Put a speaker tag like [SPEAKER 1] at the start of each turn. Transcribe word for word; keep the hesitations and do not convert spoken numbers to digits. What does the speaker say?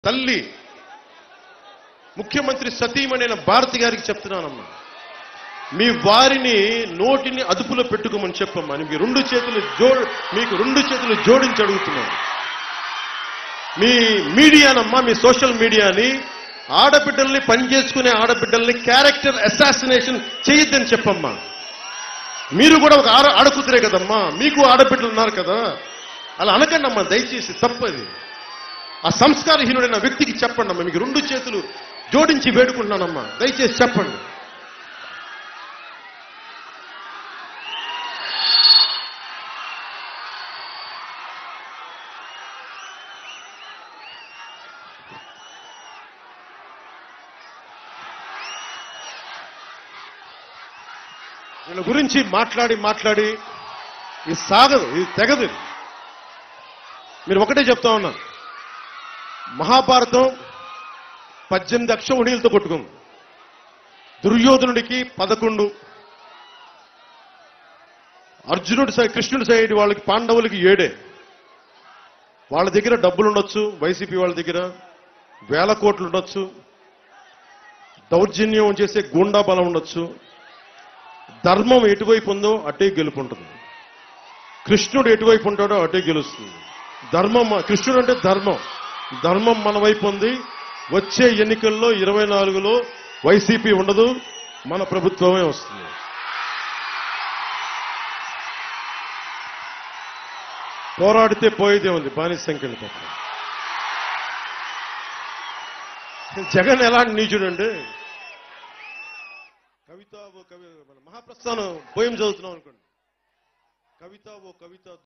[SPEAKER 1] తల్లి ముఖ్యమంత్రి సతీమణైన భారతి గారికి చెప్తున్నానమ్మా, మీ వారిని నోటిని అదుపులో పెట్టుకోమని చెప్పమ్మా. మీకు రెండు చేతులు జో మీకు రెండు చేతులు జోడించి అడుగుతున్నాను. మీ మీడియానమ్మా, మీ సోషల్ మీడియాని ఆడబిడ్డల్ని పనిచేసుకునే ఆడబిడ్డల్ని క్యారెక్టర్ అసాసినేషన్ చేయొద్దని చెప్పమ్మా. మీరు కూడా ఒక ఆడ ఆడకూతురే కదమ్మా, మీకు ఆడబిడ్డలు ఉన్నారు కదా, అలా అనకండి అమ్మా దయచేసి, తప్పది. ఆ సంస్కారహీనుడైన వ్యక్తికి చెప్పండి అమ్మా, మీకు రెండు చేతులు జోడించి వేడుకుంటున్నానమ్మా, దయచేసి చెప్పండి. వీళ్ళ గురించి మాట్లాడి మాట్లాడి ఇది సాగదు, ఇది తెగదు. మీరు ఒకటే చెప్తా ఉన్నా, మహాభారతం పద్దెనిమిది అక్షౌహిణీలతో కొట్టుకుంది. దుర్యోధనుడికి పదకొండు, అర్జునుడి సైడ్ కృష్ణుడి సైడ్ వాళ్ళకి పాండవులకి ఏడే. వాళ్ళ దగ్గర డబ్బులు ఉండొచ్చు, వైసీపీ వాళ్ళ దగ్గర వేల కోట్లు ఉండొచ్చు, దౌర్జన్యం చేసే గూండా బలం ఉండొచ్చు. ధర్మం ఎటువైపు ఉందో అటే గెలుపుంటుంది. కృష్ణుడు ఎటువైపు ఉంటాడో అటే గెలుస్తుంది. ధర్మం, కృష్ణుడు అంటే ధర్మం, ధర్మం మన వైపు ఉంది. వచ్చే ఎన్నికల్లో ఇరవై నాలుగులో వైసీపీ ఉండదు, మన ప్రభుత్వమే వస్తుంది. పోరాడితే పోయేదే ఉంది బానిస సంఖ్యల పట్ల. జగన్ ఎలాంటి నీచుడండి. కవిత ఓ కవి మన మహాప్రస్థానం పోయం చదువుతున్నాం అనుకోండి. కవిత ఓ కవిత